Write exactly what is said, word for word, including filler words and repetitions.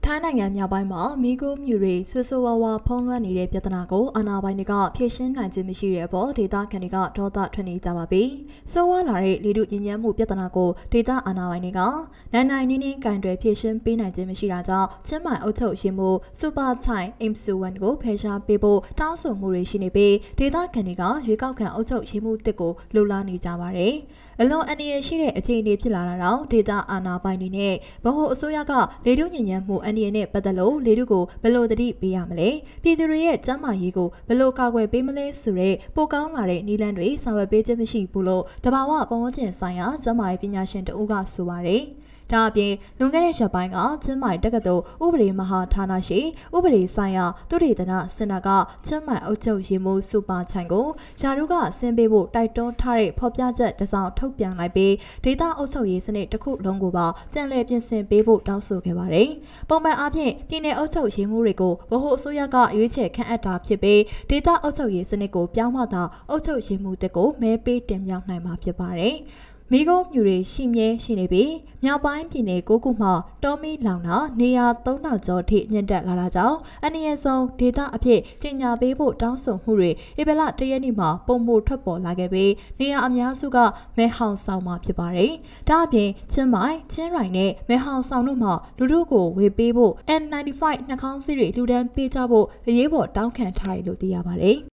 ထိုင်းနိုင်ငံမြောက်ပိုင်းမှာမီးခိုးမြူတွေဆွဆွဝါဝါဖုံးလွှမ်းနေတဲ့ပြဿနာကိုအာဏာပိုင်တွေကဖြေရှင်းနိုင်ခြင်းမရှိတဲ့အပေါ်ဒေသခံတွေကဒေါသထွက်နေကြပါပြီ။ဆိုးဝါးလာတဲ့လေထုညဉ့်ညမ်းမှုပြဿနာကိုဒေသအာဏာပိုင်တွေကနိုင်နိုင်နင်းနင်းကင်တွယ်ဖြေရှင်းပေးနိုင်ခြင်းမရှိတာကြောင့်ချင်းမိုင်အုပ်ချုပ်ရေးမှုစူပါချိုင်အင်ဆူဝန်ကိုဖယ်ရှားပေးဖို့တောင်းဆိုမှုတွေရှိနေပြီးဒေသခံတွေကရွေးကောက်ခံအုပ်ချုပ်ရေးမှုတစ်ကိုလှုပ်လာနေကြပါတယ်။အလွန်အန္တရာယ်ရှိတဲ့အခြေအနေဖြစ်လာတာတော့ဒေသအာဏာပိုင်တွေနဲ့ဗဟိုအစိုးရကလေထုညဉ့်ညမ်းမှုအန္တရာယ်နဲ့ပတ်သက်လို့လေထုကိုဘယ်လိုသတိပေးရမလဲပြည်သူတွေရဲ့ကျန်းမာရေးကိုဘယ်လိုကာကွယ်ပေးမလဲဆိုတဲ့ပိုကောင်းလာတဲ့နည်းလမ်းတွေဆောင်ရွက်ပေးခြင်းမရှိဘူးလို့တဘာဝပတ်ဝန်းကျင်ဆိုင်ရာကျန်းမာရေးပညာရှင်တဦးကဆိုပါတယ်ဒါအပြင်လွန်ခဲ့တဲ့ရက်ပိုင်းကချင်းမိုင်တက္ကသိုလ်ဥပဒေမဟာဌာနရှိဥပဒေဆိုင်ရာသုတေသနစင်တာကချင်းမိုင်အုပ်ချုပ်ရေးမှူးစူပါချိုင်ကိုယာရုကဆင်းပေးဖို့တိုက်တွန်းထားတဲ့ဖော်ပြချက်တစ်စောင်ထုတ်ပြန်လိုက်ပြီးဒေသအုပ်ချုပ်ရေးစနစ်တစ်ခုလုံးကိုပါပြန်လည်ပြင်ဆင်ပေးဖို့တောင်းဆိုခဲ့ပါတယ်။ပုံမှန်အားဖြင့်ပြည်내အုပ်ချုပ်ရေးမှူးတွေကိုဗဟိုအစိုးရကရွေးချယ်ခန့်အပ်တာဖြစ်ပြီးဒေသအုပ်ချုပ်ရေးစနစ်ကိုပြောင်းမှသာအုပ်ချုပ်ရေးမှူးတွေကိုမဲပေးတင်မြှောက်နိုင်မှာဖြစ်ပါတယ်။မီးခိုးမြူတွေရှိမြဲရှိနေပြီးမြောက်ပိုင်းပြည်နယ်ကိုခုမှတောမီလောင်တာနေရာသုံးထောင်ကျော်ထိမြင့်တက်လာတာကြောင့်အနည်းဆုံးဒေသအဖြစ်ကြီးညာပေးဖို့တောင်းဆိုမှုတွေဧပြီလတရက်နေ့မှာပုံမှုထွက်ပေါ်လာခဲ့ပြီးနေရာအများစုကမဲဟောင်ဆောင်မှာဖြစ်ပါတယ်။ဒါအပြင်ချင်းမိုင်ချင်းရိုင်နဲ့မဲဟောင်ဆောင်တို့မှာလူတို့ကိုဝေပေးဖို့ N နိုင်းတီဖိုင် နှာခေါင်းစည်းတွေလူဒန်းပေးကြဖို့အရေးပေါ်တောင်းခံထားတယ်လို့သိရပါတယ်။